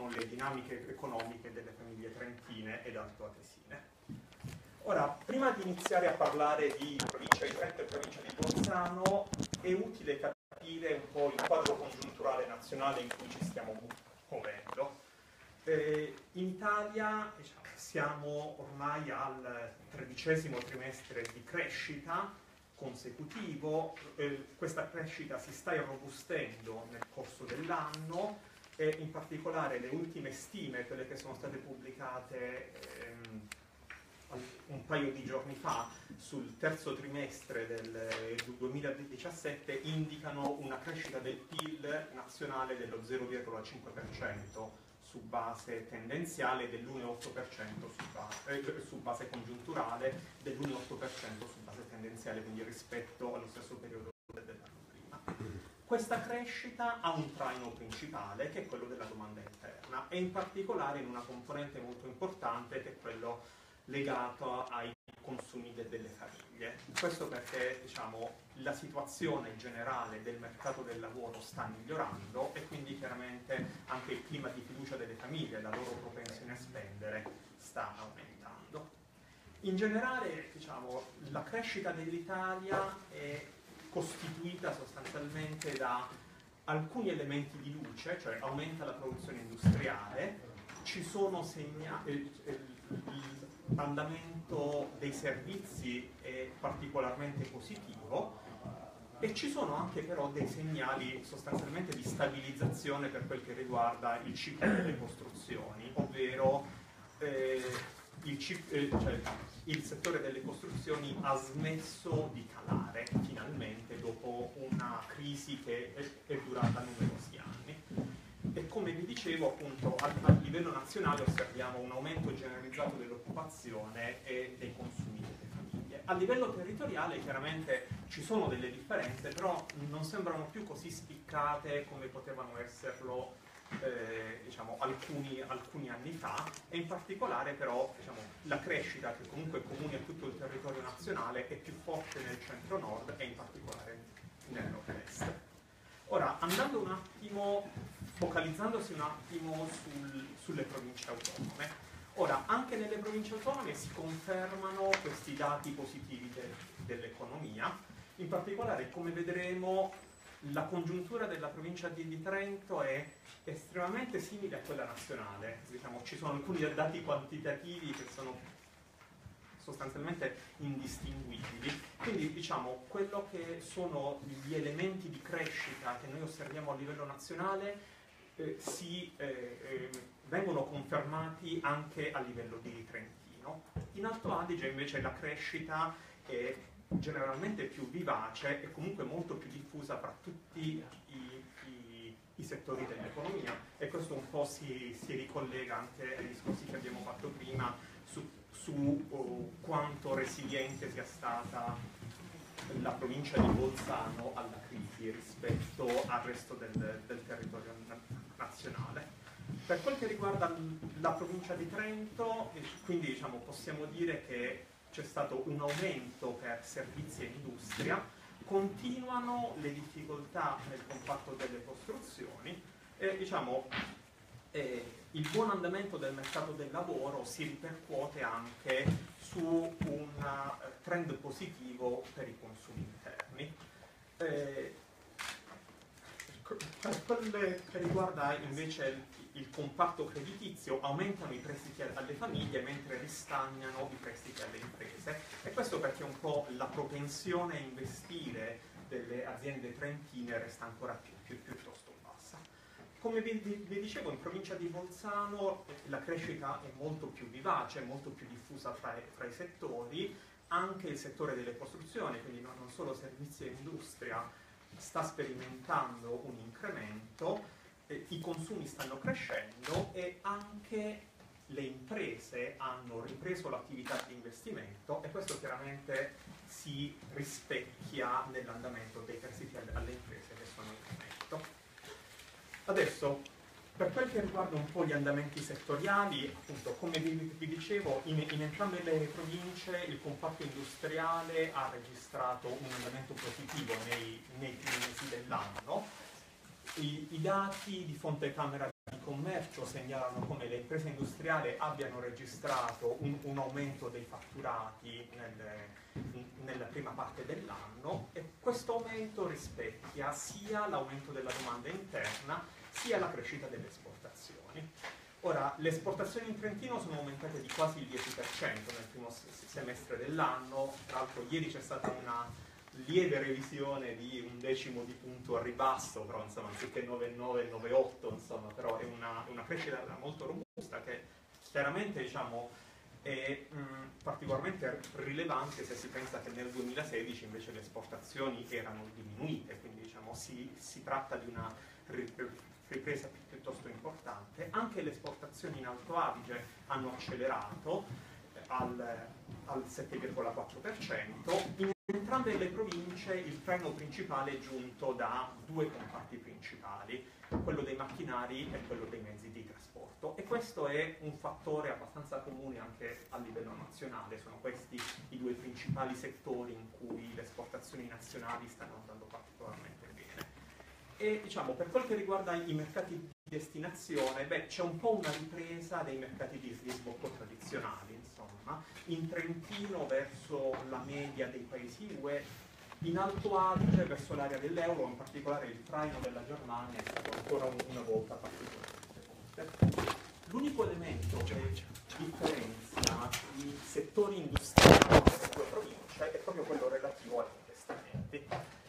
con le dinamiche economiche delle famiglie trentine ed altoatesine. Ora, prima di iniziare a parlare di provincia di Trento e provincia di Bolzano, è utile capire un po' il quadro congiunturale nazionale in cui ci stiamo muovendo. In Italia, diciamo, siamo ormai al 13° trimestre di crescita consecutivo, questa crescita si sta irrobustendo nel corso dell'anno e in particolare le ultime stime, quelle che sono state pubblicate un paio di giorni fa sul terzo trimestre del 2017, indicano una crescita del PIL nazionale dello 0,5% su base tendenziale e dell'1,8% su base congiunturale, dell'1,8% su base tendenziale, quindi rispetto allo stesso periodo dell'anno prima. Questa crescita ha un traino principale, che è quello della domanda interna, e in particolare in una componente molto importante, che è quello legato ai consumi delle famiglie. Questo perché, diciamo, la situazione generale del mercato del lavoro sta migliorando e quindi chiaramente anche il clima di fiducia delle famiglie, la loro propensione a spendere sta aumentando. In generale, diciamo, la crescita dell'Italia è costituita sostanzialmente da alcuni elementi di luce, cioè aumenta la produzione industriale, ci sono l'andamento dei servizi è particolarmente positivo e ci sono anche però dei segnali sostanzialmente di stabilizzazione per quel che riguarda il ciclo delle costruzioni, ovvero il settore delle costruzioni ha smesso di calare finalmente dopo una crisi che è durata numerosi anni. E come vi dicevo, appunto, a livello nazionale osserviamo un aumento generalizzato dell'occupazione e dei consumi delle famiglie. A livello territoriale chiaramente ci sono delle differenze, però non sembrano più così spiccate come potevano esserlo diciamo, alcuni anni fa, e in particolare però, diciamo, la crescita, che comunque è comune a tutto il territorio nazionale, è più forte nel centro-nord e in particolare nel nord-est. Ora, andando un attimo, focalizzandosi un attimo sulle province autonome, ora, anche nelle province autonome si confermano questi dati positivi dell'economia. In particolare, come vedremo, la congiuntura della provincia di Trento è estremamente simile a quella nazionale. Diciamo, ci sono alcuni dati quantitativi che sono sostanzialmente indistinguibili, quindi diciamo quello che sono gli elementi di crescita che noi osserviamo a livello nazionale vengono confermati anche a livello di Trentino. In Alto Adige invece la crescita è generalmente più vivace e comunque molto più diffusa fra tutti i settori dell'economia, e questo un po' si ricollega anche ai discorsi che abbiamo fatto prima su quanto resiliente sia stata la provincia di Bolzano alla crisi rispetto al resto del territorio nazionale. Per quel che riguarda la provincia di Trento, quindi diciamo, possiamo dire che c'è stato un aumento per servizi e industria, continuano le difficoltà nel comparto delle costruzioni e diciamo, il buon andamento del mercato del lavoro si ripercuote anche su un trend positivo per i consumi interni. Per quel che riguarda invece il comparto creditizio, aumentano i prestiti alle famiglie mentre ristagnano i prestiti alle imprese, e questo perché un po' la propensione a investire delle aziende trentine resta ancora piuttosto bassa. Come vi dicevo, in provincia di Bolzano la crescita è molto più vivace, molto più diffusa fra i settori. Anche il settore delle costruzioni, quindi non solo servizi e industria, sta sperimentando un incremento, i consumi stanno crescendo e anche le imprese hanno ripreso l'attività di investimento, e questo chiaramente si rispecchia nell'andamento dei prestiti alle imprese che sono in aumento. Adesso, per quel che riguarda un po' gli andamenti settoriali, appunto, come vi dicevo, in entrambe le province il comparto industriale ha registrato un andamento positivo nei primi mesi dell'anno. I dati di Fontecamera commercio segnalano come le imprese industriali abbiano registrato un aumento dei fatturati nella prima parte dell'anno, e questo aumento rispecchia sia l'aumento della domanda interna sia la crescita delle esportazioni. Ora, le esportazioni in Trentino sono aumentate di quasi il 10% nel primo semestre dell'anno. Tra l'altro ieri c'è stata una lieve revisione di 1/10 di punto a ribasso, però insomma anziché 9,9, 9,8, insomma, però è una crescita molto robusta che chiaramente, diciamo, è particolarmente rilevante se si pensa che nel 2016 invece le esportazioni erano diminuite, quindi diciamo si tratta di una ripresa piuttosto importante. Anche le esportazioni in Alto Adige hanno accelerato al 7,4%. In entrambe le province il treno principale è giunto da due comparti principali, quello dei macchinari e quello dei mezzi di trasporto, e questo è un fattore abbastanza comune anche a livello nazionale. Sono questi i due principali settori in cui le esportazioni nazionali stanno andando particolarmente bene. E diciamo, per quel che riguarda i mercati di destinazione, c'è un po' una ripresa dei mercati di sbocco tradizionali, insomma, in Trentino verso la media dei paesi UE, in Alto Adige verso l'area dell'euro, in particolare il traino della Germania è stato ancora una volta particolarmente forte. L'unico elemento che differenzia i settori industriali delle due province è proprio quello relativo agli investimenti.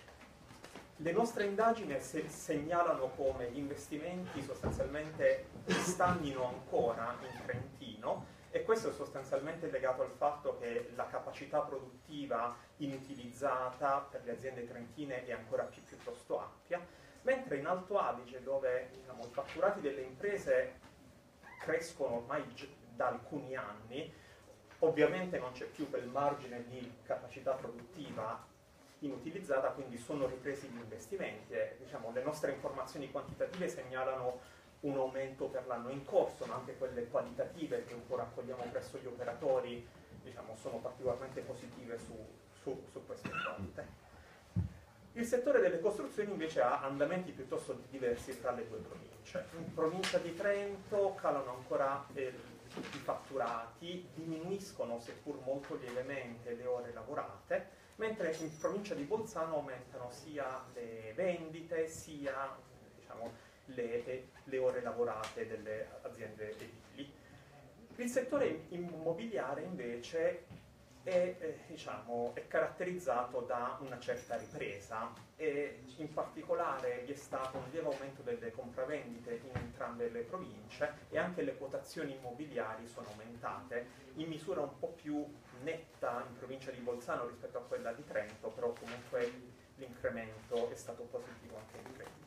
Le nostre indagini segnalano come gli investimenti sostanzialmente stagnino ancora in Trentino, e questo è sostanzialmente legato al fatto che la capacità produttiva inutilizzata per le aziende trentine è ancora piuttosto ampia, mentre in Alto Adige, dove diciamo, i fatturati delle imprese crescono ormai da alcuni anni, ovviamente non c'è più quel margine di capacità produttiva inutilizzata, quindi sono ripresi gli investimenti. Diciamo, le nostre informazioni quantitative segnalano un aumento per l'anno in corso, ma anche quelle qualitative che un po' raccogliamo presso gli operatori, diciamo, sono particolarmente positive su questo fronte. Il settore delle costruzioni invece ha andamenti piuttosto diversi tra le due province. In provincia di Trento calano ancora i fatturati, diminuiscono seppur molto lievemente le ore lavorate, mentre in provincia di Bolzano aumentano sia le vendite sia diciamo, le ore lavorate delle aziende edili. Il settore immobiliare invece diciamo, è caratterizzato da una certa ripresa, e in particolare vi è stato un lieve aumento delle compravendite in entrambe le province, e anche le quotazioni immobiliari sono aumentate in misura un po' più netta in provincia di Bolzano rispetto a quella di Trento, però comunque l'incremento è stato positivo anche in Trentino.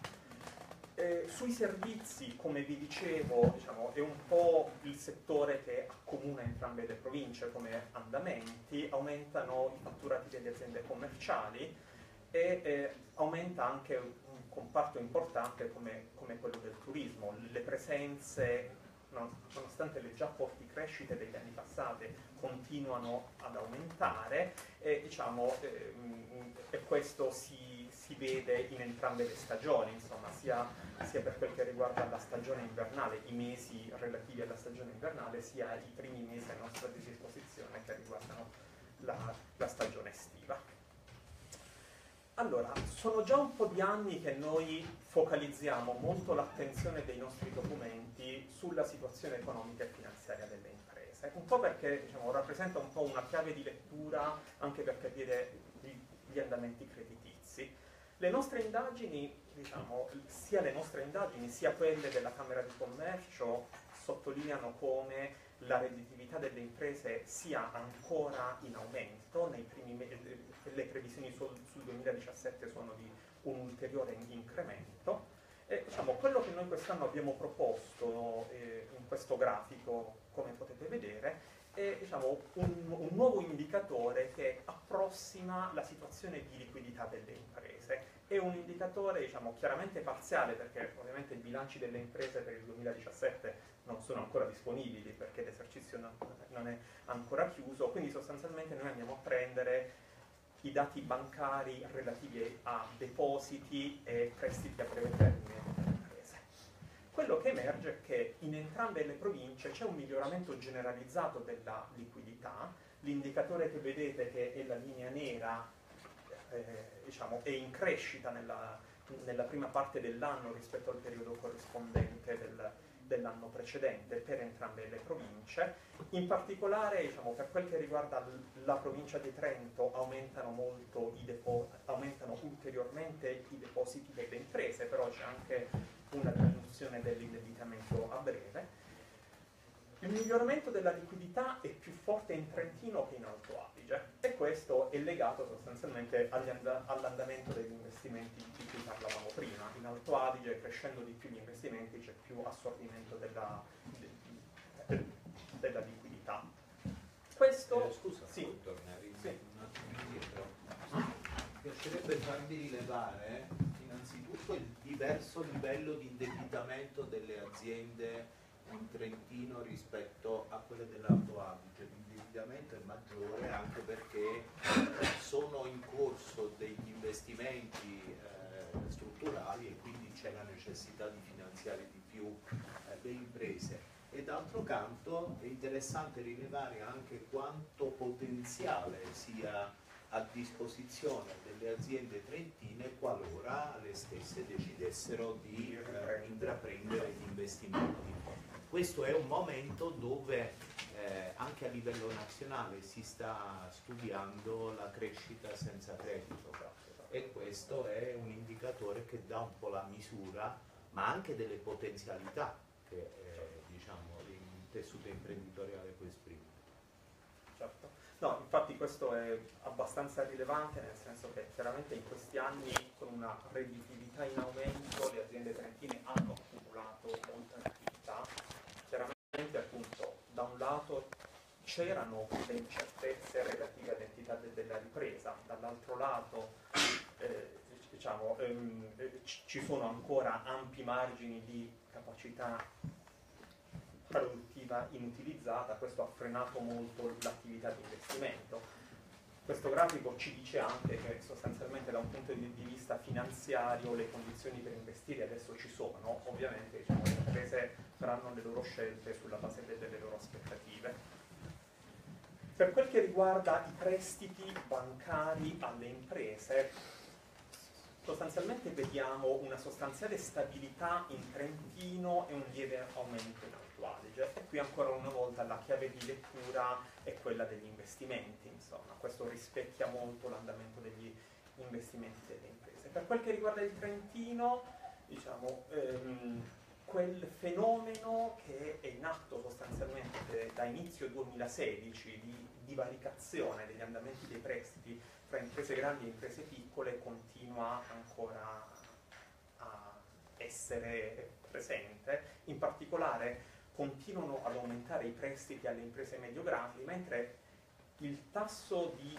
Sui servizi, come vi dicevo, diciamo, è un po' il settore che accomuna entrambe le province come andamenti. Aumentano i fatturati delle aziende commerciali e aumenta anche un comparto importante come quello del turismo. Le presenze, nonostante le già forti crescite degli anni passati, continuano ad aumentare, e diciamo, questo si vede in entrambe le stagioni, insomma, sia per quel che riguarda la stagione invernale, i mesi relativi alla stagione invernale, sia i primi mesi a nostra disposizione che riguardano la stagione estiva. Allora, sono già un po' di anni che noi focalizziamo molto l'attenzione dei nostri documenti sulla situazione economica e finanziaria delle imprese, un po' perché diciamo, rappresenta un po' una chiave di lettura anche per capire gli andamenti creditizi. Le nostre indagini, diciamo, sia le nostre indagini sia quelle della Camera di Commercio sottolineano come la redditività delle imprese sia ancora in aumento. Le previsioni sul 2017 sono di un ulteriore incremento. E, diciamo, quello che noi quest'anno abbiamo proposto in questo grafico, come potete vedere, è diciamo, un nuovo indicatore che approssima la situazione di liquidità delle imprese. È un indicatore diciamo, chiaramente parziale, perché ovviamente i bilanci delle imprese per il 2017 non sono ancora disponibili perché l'esercizio non è ancora chiuso, quindi sostanzialmente noi andiamo a prendere i dati bancari relativi a depositi e prestiti a breve termine delle imprese. quello che emerge è che in entrambe le province c'è un miglioramento generalizzato della liquidità. L'indicatore che vedete, che è la linea nera, diciamo, è in crescita nella prima parte dell'anno rispetto al periodo corrispondente dell'anno precedente per entrambe le province. In particolare, diciamo, per quel che riguarda la provincia di Trento aumentano ulteriormente i depositi delle imprese, però c'è anche una diminuzione dell'indebitamento a breve. Il miglioramento della liquidità è più forte in Trentino che in Alto Adige, e questo è legato sostanzialmente all'andamento degli investimenti di cui parlavamo prima. In Alto Adige, crescendo di più gli investimenti, c'è più assorbimento della liquidità. Questo... Scusa, sì. puoi tornare Sì. un attimo indietro? Mi piacerebbe farvi rilevare innanzitutto il diverso livello di indebitamento delle aziende in Trentino rispetto a quelle dell'Alto Adige. L'indebitamento è maggiore anche perché sono in corso degli investimenti strutturali e quindi c'è la necessità di finanziare di più le imprese. E d'altro canto è interessante rilevare anche quanto potenziale sia a disposizione delle aziende trentine qualora le stesse decidessero di intraprendere gli investimenti. Questo è un momento dove anche a livello nazionale si sta studiando la crescita senza credito, e questo è un indicatore che dà un po' la misura, ma anche delle potenzialità che diciamo, il tessuto imprenditoriale può esprimere. Certo. No, infatti questo è abbastanza rilevante, nel senso che chiaramente in questi anni, con una redditività in aumento, le aziende trentine hanno accumulato molta liquidità. Chiaramente, appunto, da un lato c'erano le incertezze relative all'entità della ripresa, dall'altro lato diciamo, ci sono ancora ampi margini di capacità produttiva inutilizzata. Questo ha frenato molto l'attività di investimento. Questo grafico ci dice anche che sostanzialmente da un punto di vista finanziario le condizioni per investire adesso ci sono. Ovviamente, diciamo, le imprese faranno le loro scelte sulla base delle loro aspettative. Per quel che riguarda i prestiti bancari alle imprese, sostanzialmente vediamo una sostanziale stabilità in Trentino e un lieve aumento in Alto Adige, e qui ancora una volta la chiave di lettura è quella degli investimenti. Insomma, questo rispecchia molto l'andamento degli investimenti delle imprese. Per quel che riguarda il Trentino, diciamo, quel fenomeno che è in atto sostanzialmente da inizio 2016 di divaricazione degli andamenti dei prestiti tra imprese grandi e imprese piccole continua ancora a essere presente. In particolare continuano ad aumentare i prestiti alle imprese medio-grandi, mentre il tasso di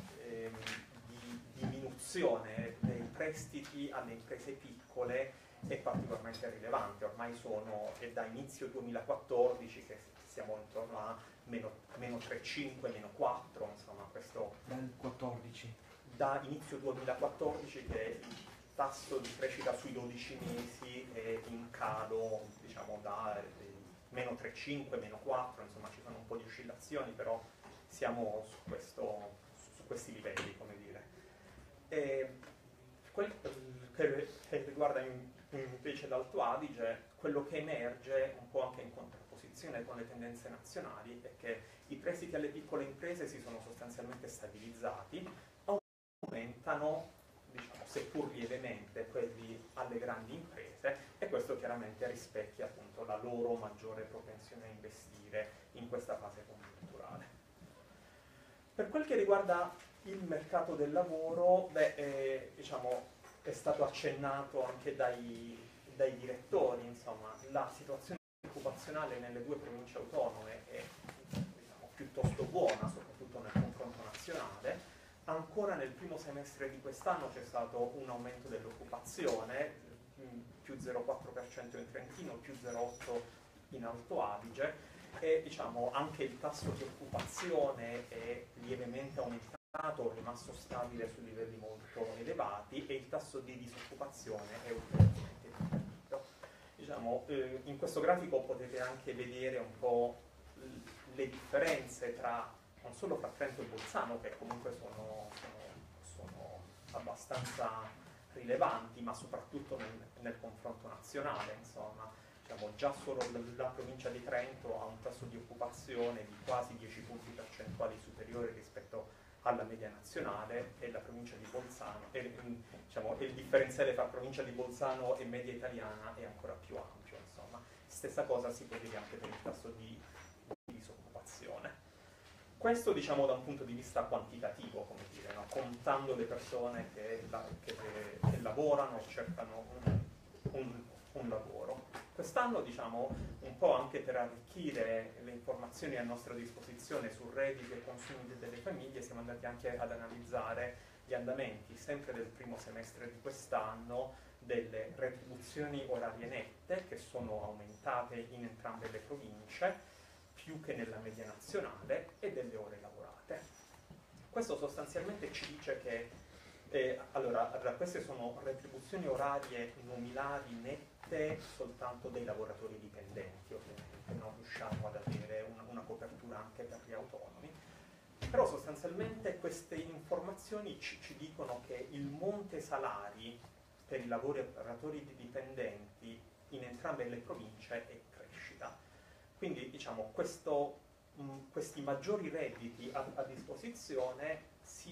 diminuzione dei prestiti alle imprese piccole è particolarmente rilevante. Ormai è da inizio 2014 che siamo intorno a meno 3,5, meno 4, insomma, questo dal 14. Da inizio 2014 che il tasso di crescita sui 12 mesi è in calo, diciamo, da meno 3,5, meno 4, insomma ci sono un po' di oscillazioni, però siamo su questi livelli, come dire. E quel che riguarda invece l'Alto Adige, quello che emerge un po' anche in contrapposizione con le tendenze nazionali è che i prestiti alle piccole imprese si sono sostanzialmente stabilizzati, aumentano, diciamo, seppur lievemente, quelli alle grandi imprese, e questo chiaramente rispecchia appunto la loro maggiore propensione a investire in questa fase congiunturale. Per quel che riguarda il mercato del lavoro, diciamo, è stato accennato anche dai direttori, insomma, la situazione occupazionale nelle due province autonome è, diciamo, piuttosto buona, soprattutto nel confronto nazionale. Ancora nel primo semestre di quest'anno c'è stato un aumento dell'occupazione, più 0,4% in Trentino, più 0,8% in Alto Adige, e diciamo anche il tasso di occupazione è lievemente aumentato, è rimasto stabile su livelli molto elevati, e il tasso di disoccupazione è ulteriormente diminuito. diciamo, in questo grafico potete anche vedere un po' le differenze tra, non solo tra Trento e Bolzano, che comunque sono abbastanza rilevanti, ma soprattutto nel confronto nazionale, insomma. Diciamo, già solo la provincia di Trento ha un tasso di occupazione di quasi 10 punti percentuali superiore rispetto alla media nazionale, e la provincia di Bolzano, diciamo, il differenziale tra provincia di Bolzano e media italiana è ancora più ampio, insomma. Stessa cosa si può dire anche per il tasso di disoccupazione. Questo, diciamo, da un punto di vista quantitativo, come dire, no? Contando le persone che lavorano o cercano un lavoro. Quest'anno, diciamo, un po' anche per arricchire le informazioni a nostra disposizione su redditi e consumi delle famiglie, siamo andati anche ad analizzare gli andamenti, sempre del primo semestre di quest'anno, delle retribuzioni orarie nette, che sono aumentate in entrambe le province, più che nella media nazionale, e delle ore lavorate. Questo sostanzialmente ci dice che allora, queste sono retribuzioni orarie nominali nette soltanto dei lavoratori dipendenti, ovviamente non riusciamo ad avere una copertura anche per gli autonomi, però sostanzialmente queste informazioni ci dicono che il monte salari per i lavoratori dipendenti in entrambe le province è in crescita. Quindi, diciamo, questi maggiori redditi a disposizione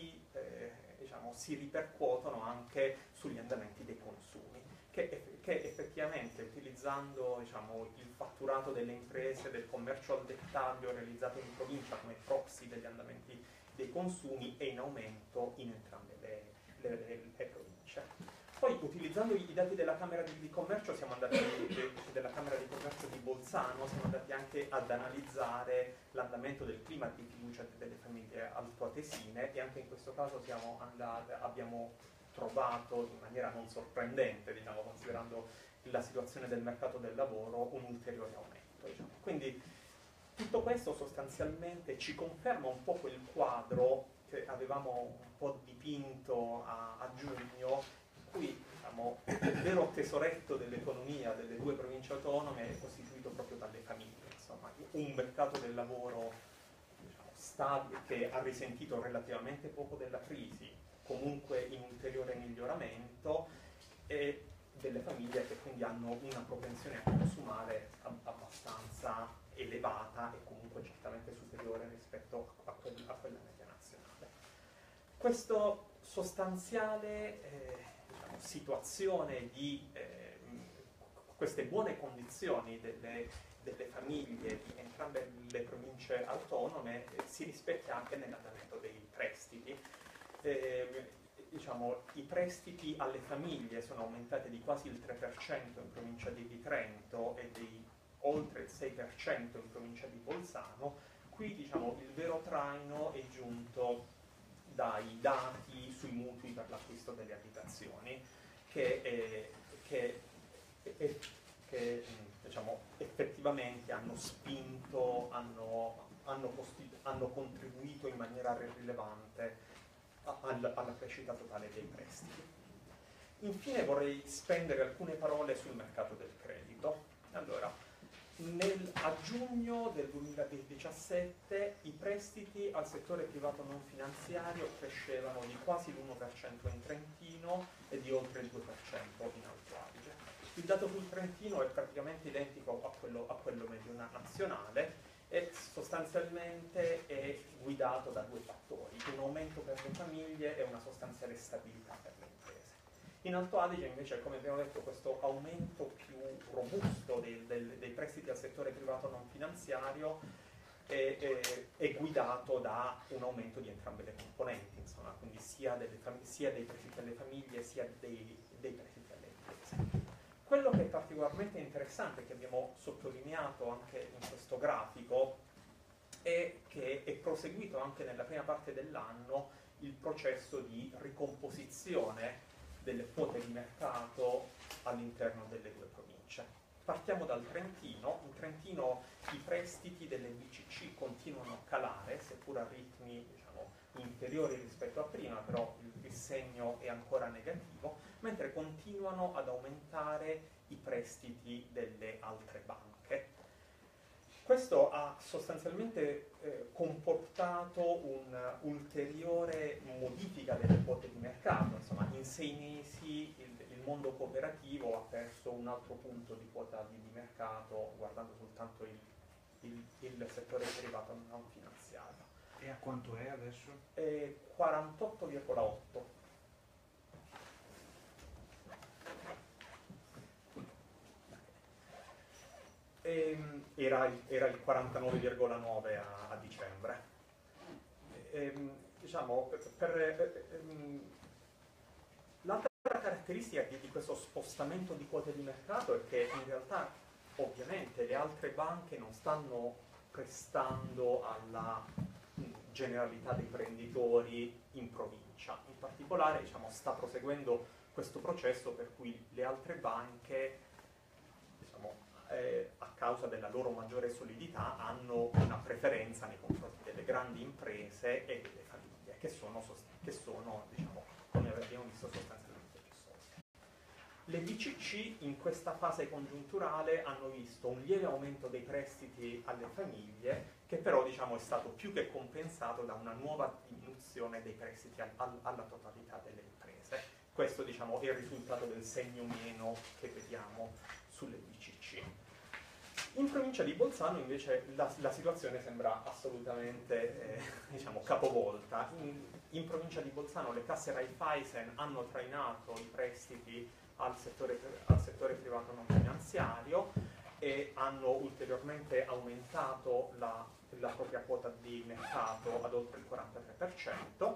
si ripercuotono anche sugli andamenti dei consumi, che effettivamente, utilizzando, diciamo, il fatturato delle imprese, del commercio al dettaglio realizzato in provincia come proxy degli andamenti dei consumi, è in aumento in entrambe le province. Poi, utilizzando i dati della Camera di Commercio, della Camera di Commercio di Bolzano, siamo andati anche ad analizzare l'andamento del clima di fiducia delle famiglie altoatesine, e anche in questo caso abbiamo trovato, in maniera non sorprendente, diciamo, considerando la situazione del mercato del lavoro, un ulteriore aumento. Diciamo. Quindi tutto questo sostanzialmente ci conferma un po' quel quadro che avevamo un po' dipinto a giugno, cui, diciamo, il vero tesoretto dell'economia delle due province autonome è costituito proprio dalle famiglie, insomma, un mercato del lavoro, diciamo, stabile, che ha risentito relativamente poco della crisi, comunque in ulteriore miglioramento, e delle famiglie che quindi hanno una propensione a consumare abbastanza elevata e comunque certamente superiore rispetto a quella media nazionale. Questo sostanziale situazione di queste buone condizioni delle famiglie di entrambe le province autonome si rispecchia anche nell'andamento dei prestiti. Diciamo, i prestiti alle famiglie sono aumentati di quasi il 3% in provincia di Trento e di oltre il 6% in provincia di Bolzano. Qui, diciamo, il vero traino è giunto dai dati sui mutui per l'acquisto delle abitazioni, che diciamo, effettivamente hanno spinto, hanno contribuito in maniera rilevante alla crescita totale dei prestiti. Infine vorrei spendere alcune parole sul mercato del credito. Allora, a giugno del 2017 i prestiti al settore privato non finanziario crescevano di quasi l'1% in Trentino e di oltre il 2% in Alto Adige. Il dato sul Trentino è praticamente identico a quello medio nazionale e sostanzialmente è guidato da due fattori: un aumento per le famiglie e una sostanziale stabilità per le imprese. In Alto Adige invece, come abbiamo detto, questo aumento più robusto dei prestiti al settore privato non finanziario è guidato da un aumento di entrambe le componenti, insomma, quindi sia dei prestiti alle famiglie sia dei prestiti alle imprese. Quello che è particolarmente interessante, che abbiamo sottolineato anche in questo grafico, è che è proseguito anche nella prima parte dell'anno il processo di ricomposizione delle quote di mercato all'interno delle due province. partiamo dal Trentino. In Trentino i prestiti delle BCC continuano a calare, seppur a ritmi diciamo, inferiori rispetto a prima, però il segno è ancora negativo, mentre continuano ad aumentare i prestiti delle altre banche. Questo ha sostanzialmente comportato un'ulteriore modifica delle quote di mercato. Insomma, in 6 mesi il mondo cooperativo ha perso un altro punto di quota di mercato, guardando soltanto il settore privato non finanziario. E a quanto è adesso? 48,8. Era il 49,9 a dicembre. Diciamo, l'altra caratteristica di questo spostamento di quote di mercato è che in realtà ovviamente le altre banche non stanno prestando alla generalità dei prenditori in provincia. In particolare diciamo, sta proseguendo questo processo per cui le altre banche diciamo, a causa della loro maggiore solidità hanno una preferenza nei confronti delle grandi imprese e delle famiglie che sono diciamo, come abbiamo visto sostanzialmente più solide. Le BCC in questa fase congiunturale hanno visto un lieve aumento dei prestiti alle famiglie che però diciamo, è stato più che compensato da una nuova diminuzione dei prestiti alla totalità delle imprese. Questo diciamo, è il risultato del segno meno che vediamo sulle BCC. In provincia di Bolzano invece la situazione sembra assolutamente diciamo, capovolta. In provincia di Bolzano le casse Raiffeisen hanno trainato i prestiti al settore privato non finanziario e hanno ulteriormente aumentato la propria quota di mercato ad oltre il 43%,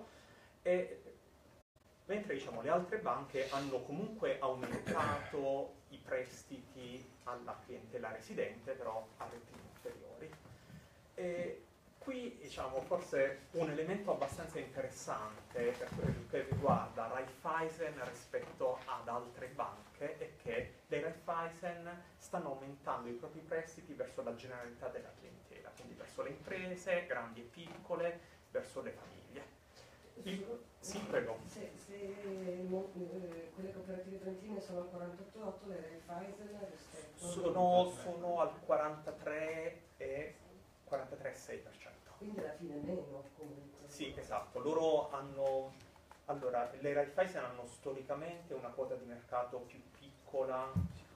mentre diciamo, le altre banche hanno comunque aumentato i prestiti alla clientela residente, però a ritmi inferiori. E qui diciamo, forse un elemento abbastanza interessante per quello che riguarda Raiffeisen rispetto ad altre banche è che le Raiffeisen stanno aumentando i propri prestiti verso la generalità della clientela, quindi verso le imprese, grandi e piccole, verso le famiglie. Sì, prego. Se quelle cooperative trentine sono al 48,8, le Raiffeisen rispetto... Sono al 43 e 43,6%. Quindi alla fine meno comunque. Sì, esatto. Loro hanno... Allora, le Raiffeisen hanno storicamente una quota di mercato più piccola,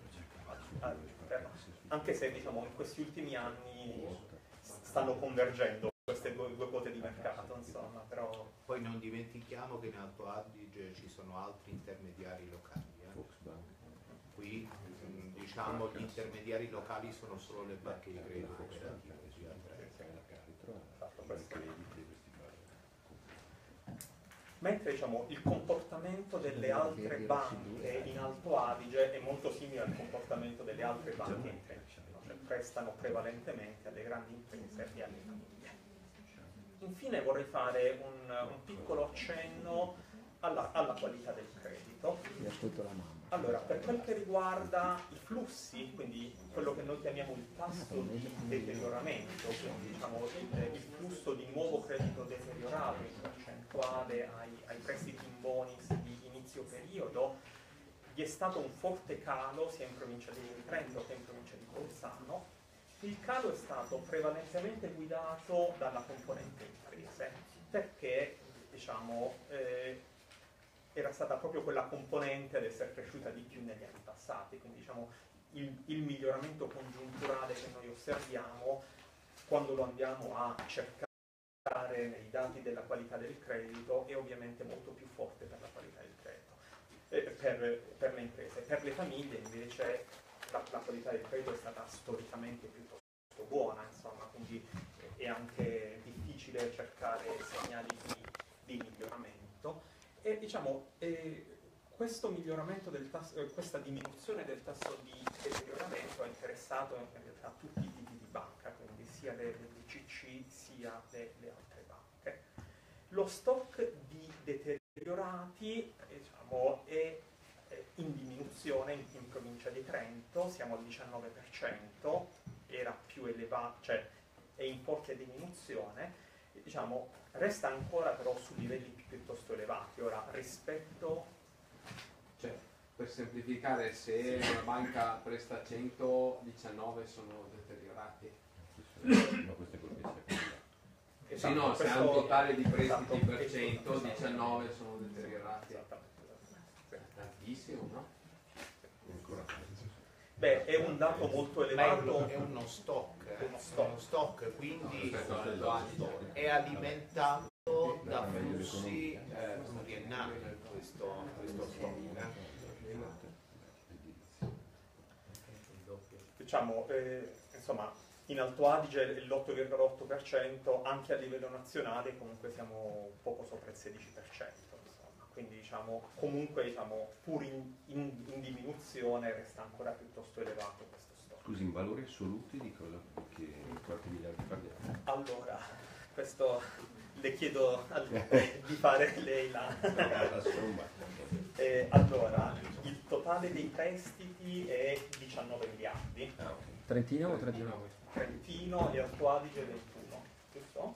anche se diciamo in questi ultimi anni stanno convergendo queste due quote di mercato, insomma, però... Poi non dimentichiamo che in Alto Adige ci sono altri intermediari locali. Qui diciamo gli intermediari locali sono solo le banche di credito cooperative. Mentre diciamo, il comportamento delle altre banche in Alto Adige è molto simile al comportamento delle altre banche in Trentino, cioè prestano prevalentemente alle grandi imprese e alle famiglie. Infine vorrei fare un piccolo accenno alla qualità del credito. Allora, per quel che riguarda i flussi, quindi quello che noi chiamiamo il tasso di deterioramento, quindi diciamo, il flusso di nuovo credito deteriorato in percentuale ai prestiti in bonus di inizio periodo, vi è stato un forte calo sia in provincia di Trento che in provincia di Bolzano. Il calo è stato prevalentemente guidato dalla componente imprese, perché diciamo, era stata proprio quella componente ad essere cresciuta di più negli anni passati, quindi diciamo, il miglioramento congiunturale che noi osserviamo quando lo andiamo a cercare nei dati della qualità del credito è ovviamente molto più forte per la qualità del credito, per le imprese. Per le famiglie invece la qualità del credito è stata storicamente piuttosto buona, insomma, quindi è anche difficile cercare segnali di miglioramento. E diciamo, questo miglioramento del tasso, questa diminuzione del tasso di deterioramento ha interessato in realtà tutti i tipi di banca, quindi sia le BCC sia le altre banche. Lo stock di deteriorati diciamo, è in diminuzione in provincia di Trento, siamo al 19%, era più elevato, cioè è in forte diminuzione, e, diciamo, resta ancora però su livelli piuttosto elevati. Ora, rispetto... Cioè, per semplificare, se una banca presta 100, 19 sono deteriorati. Ma questo è quello che si è. Sì, no, se ha un totale di prestiti per 100, 19 sono deteriorati. Tantissimo, no? Beh, è un dato molto elevato. È uno stock, Uno stock. quindi Rispetto è alimentato da flussi pluriennali questo stock. Diciamo, insomma, in Alto Adige l'8,8%, anche a livello nazionale comunque siamo poco sopra il 16%, insomma. Quindi diciamo, comunque diciamo, pur in diminuzione resta ancora piuttosto elevato questo stock. Scusi, in valori assoluti di cosa? Che quanti miliardi parliamo? Allora, questo le chiedo di fare lei la... allora, il totale dei prestiti è 19 miliardi. Ah, ok. Trentino o Trentino? Trentino e Alto Adige 21, giusto?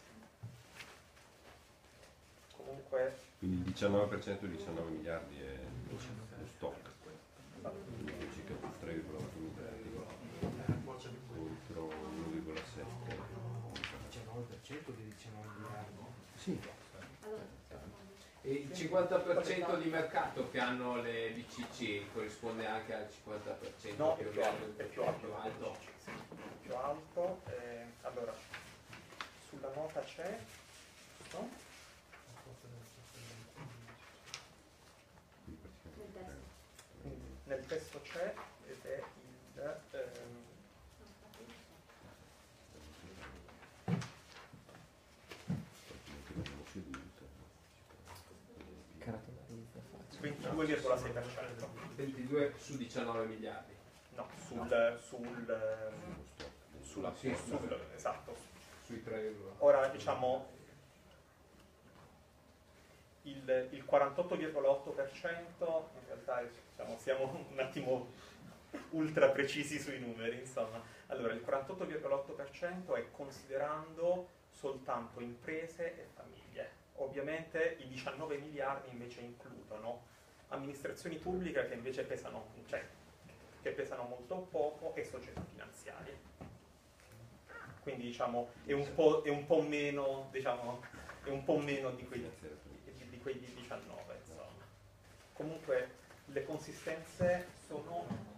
Comunque... Quindi il 19% di 19 miliardi è lo stock. Quindi circa 3,8 miliardi contro 1,7. 19% di 19 miliardi. Sì. E il 50% di mercato che hanno le BCC corrisponde anche al 50% No, più è più alto. Sì. Più alto. Allora, sulla nota c'è, giusto? Nel testo c'è ed è il... Caratterizza faccia. 22,6%. 22 su 19 miliardi. No, esatto. Sui 3 euro. Ora diciamo il 48,8% in realtà diciamo, siamo un attimo ultra precisi sui numeri, insomma. Allora, il 48,8% è considerando soltanto imprese e famiglie. Ovviamente i 19 miliardi invece includono amministrazioni pubbliche che invece pesano, cioè, che pesano molto poco, e società finanziarie. Quindi diciamo è un po' meno, diciamo, è un po' meno di quei 19, insomma. Comunque le consistenze sono